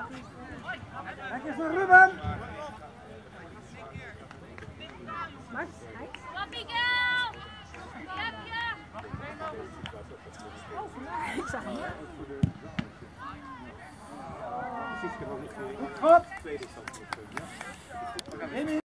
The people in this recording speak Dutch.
Kijk eens naar Ruben. Max, Miguel! Heb je? ik zag hem. Goed.